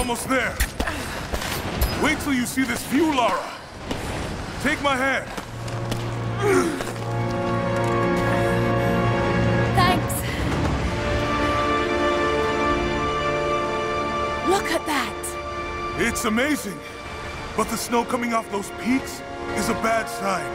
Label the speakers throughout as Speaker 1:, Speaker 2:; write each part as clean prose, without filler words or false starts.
Speaker 1: almost there. Wait till you see this view, Lara. Take my hand.
Speaker 2: Thanks. Look at that.
Speaker 1: It's amazing. But the snow coming off those peaks is a bad sign.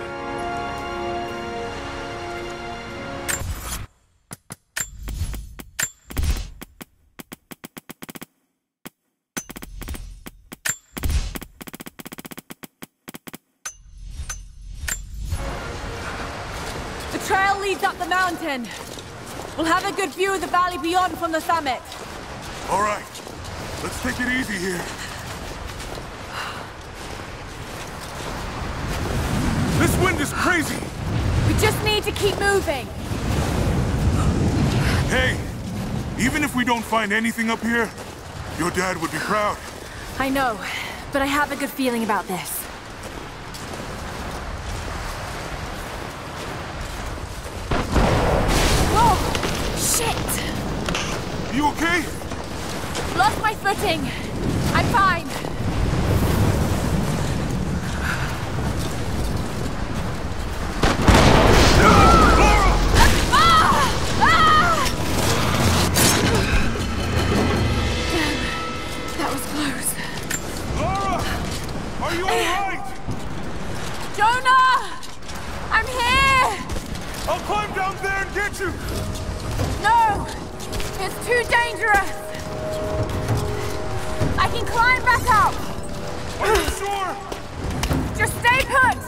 Speaker 2: The trail leads up the mountain. We'll have a good view of the valley beyond from the summit.
Speaker 1: All right. Let's take it easy here. This wind is crazy!
Speaker 2: We just need to keep moving.
Speaker 1: Hey, even if we don't find anything up here, your dad would be proud.
Speaker 2: I know, but I have a good feeling about this. Whoa! Shit!
Speaker 1: You okay?
Speaker 2: Lost my footing. I'm fine.
Speaker 1: I'll climb down there and get you!
Speaker 2: No! It's too dangerous! I can climb back up!
Speaker 1: Are you sure?
Speaker 2: Just stay put!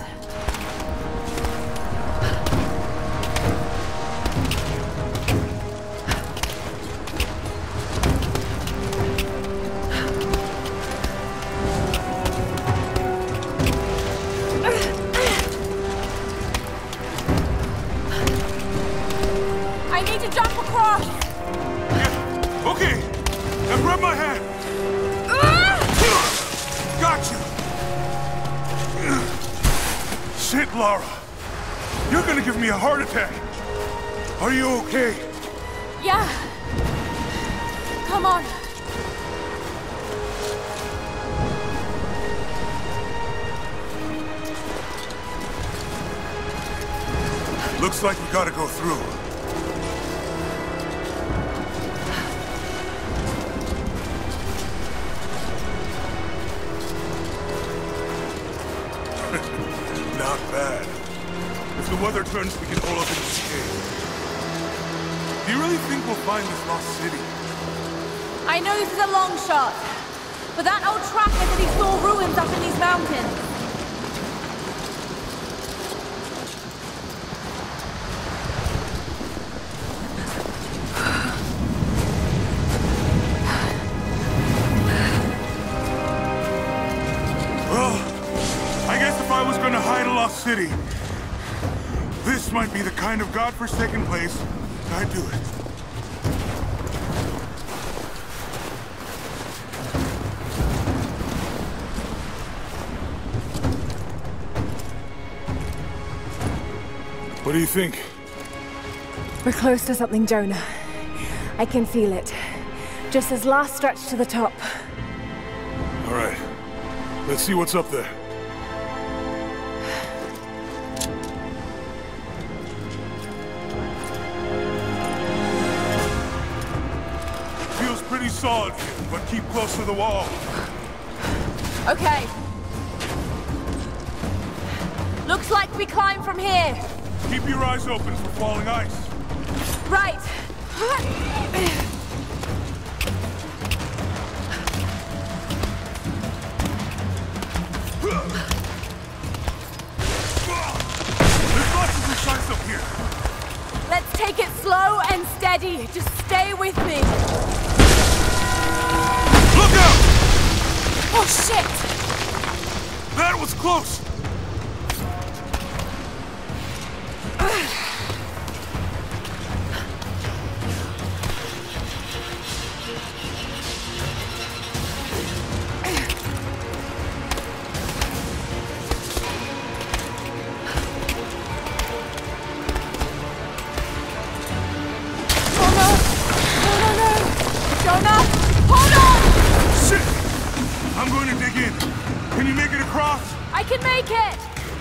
Speaker 2: I need to jump across!
Speaker 1: Yeah, okay. Now grab my hand. Got you! Shit, Lara. You're gonna give me a heart attack. Are you okay?
Speaker 2: Yeah. Come on.
Speaker 1: Looks like we gotta go through. Not bad. If the weather turns, we can hole up in this cave. Do you really think we'll find this lost city?
Speaker 2: I know this is a long shot, but that old tracker said he saw ruins up in these mountains.
Speaker 1: City. This might be the kind of godforsaken place I'd do it. What do you think?
Speaker 2: We're close to something, Jonah. I can feel it. Just this last stretch to the top.
Speaker 1: All right. Let's see what's up there. Pretty solid, but keep close to the wall.
Speaker 2: Okay. Looks like we climb from here.
Speaker 1: Keep your eyes open for falling ice.
Speaker 2: Right.
Speaker 1: There's lots of loose ice up here.
Speaker 2: Let's take it slow and steady. Just stay with me.
Speaker 1: Look out!
Speaker 2: Oh, shit!
Speaker 1: That was close!
Speaker 2: Oh, no! No, no, no! Jonah! Hold on!
Speaker 1: Shit! I'm going to dig in. Can you make it across?
Speaker 2: I can make it!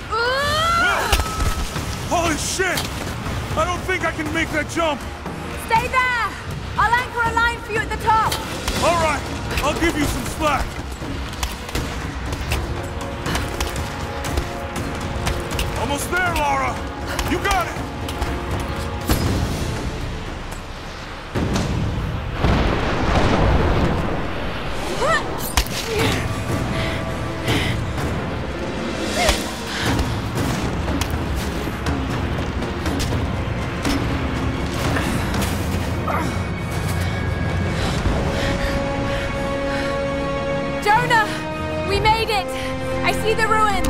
Speaker 1: Holy shit! I don't think I can make that jump.
Speaker 2: Stay there! I'll anchor a line for you at the top.
Speaker 1: All right, I'll give you some slack. Almost there, Lara. You got it.
Speaker 2: Jonah! We made it! I see the ruins!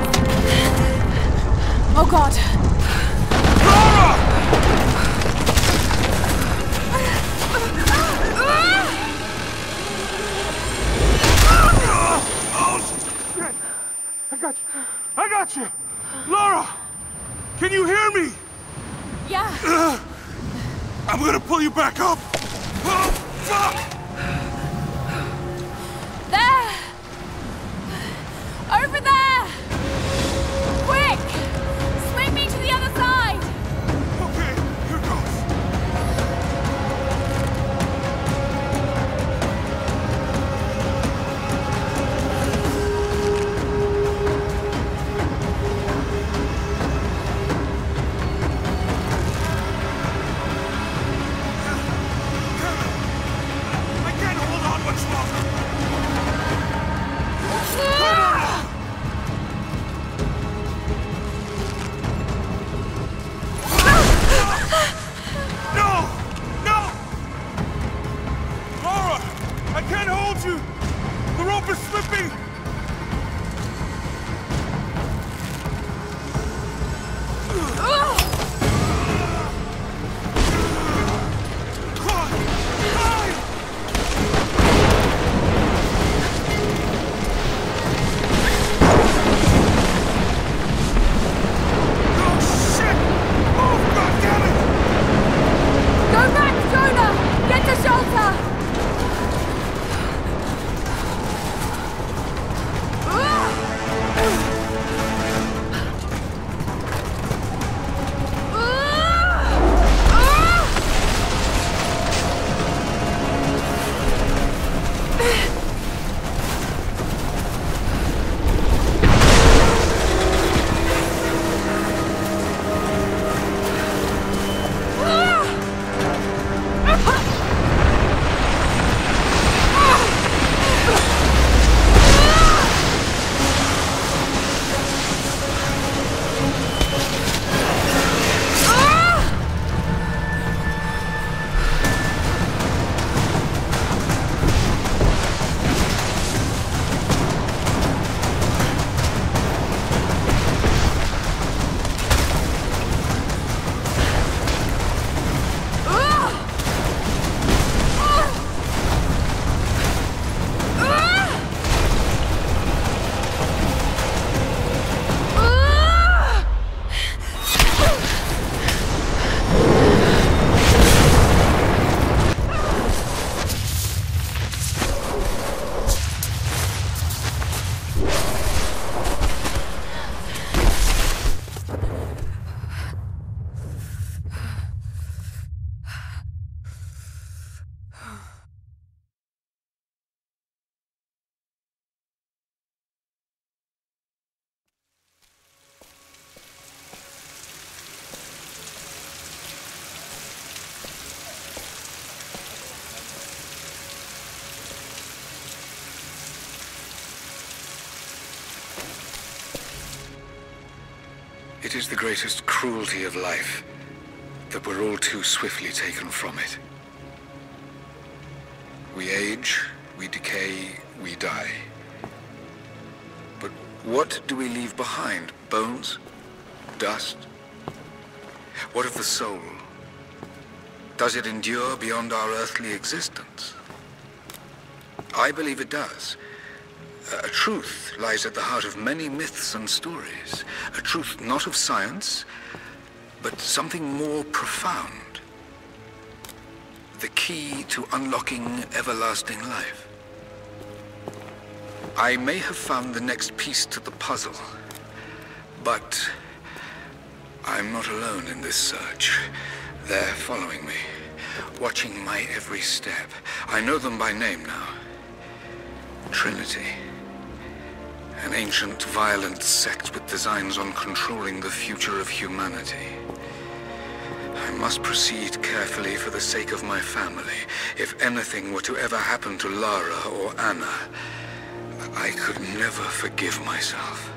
Speaker 2: Oh God!
Speaker 1: Lara! Oh, shit! I got you! Lara! Can you hear me?
Speaker 2: Yeah!
Speaker 1: I'm gonna pull you back up! Oh, fuck!
Speaker 2: There! Over there! Quick! Swing me to the other side!
Speaker 1: Okay, here goes. I can't hold on much longer. No! No! Lara! I can't hold you! The rope is slipping!
Speaker 2: Go back, Jonah! Get to shelter!
Speaker 3: It is the greatest cruelty of life that we're all too swiftly taken from it. We age, we decay, we die. But what do we leave behind? Bones? Dust? What of the soul? Does it endure beyond our earthly existence? I believe it does. A truth lies at the heart of many myths and stories. A truth not of science, but something more profound. The key to unlocking everlasting life. I may have found the next piece to the puzzle, but I'm not alone in this search. They're following me, watching my every step. I know them by name now. Trinity. An ancient, violent sect with designs on controlling the future of humanity. I must proceed carefully for the sake of my family. If anything were to ever happen to Lara or Anna, I could never forgive myself.